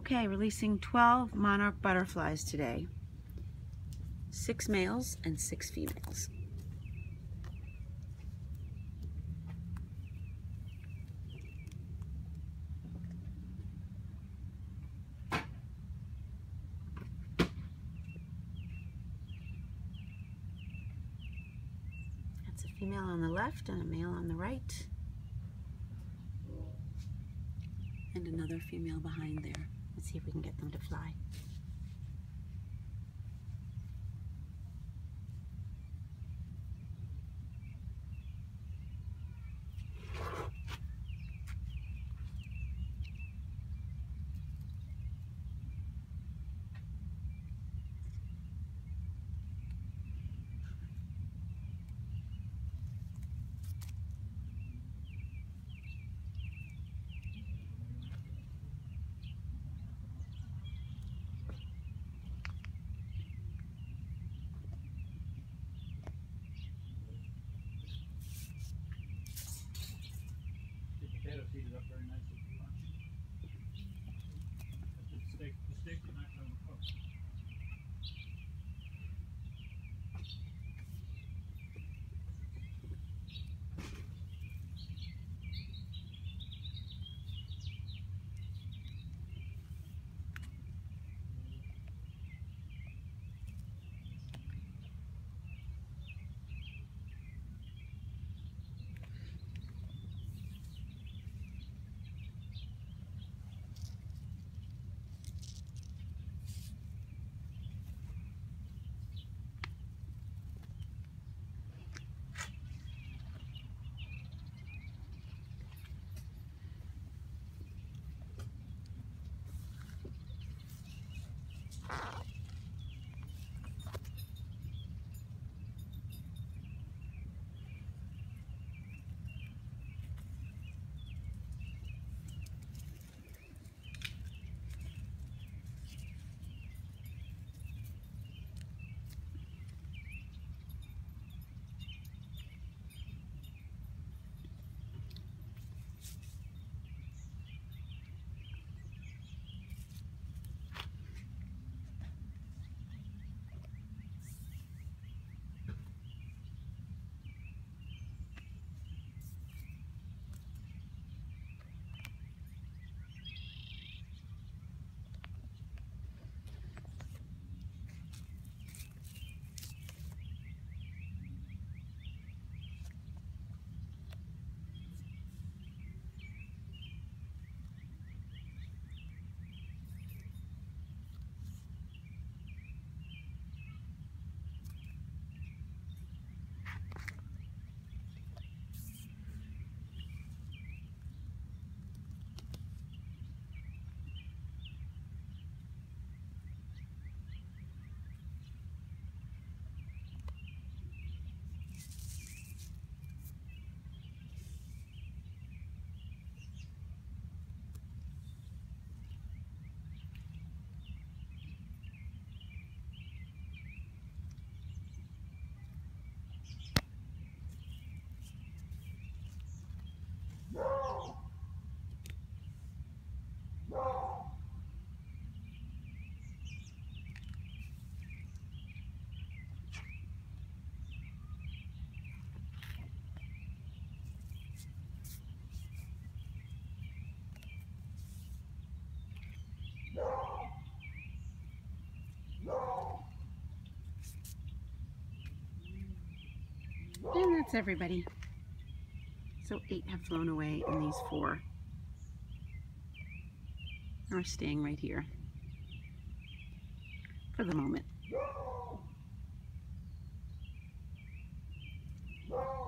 Okay, releasing 12 monarch butterflies today. 6 males and 6 females. That's a female on the left and a male on the right. And another female behind there. Let's see if we can get them to fly. Potato seeded up very nicely for lunch. The steak tonight overcooked. And that's everybody. So 8 have flown away and these 4 are staying right here for the moment.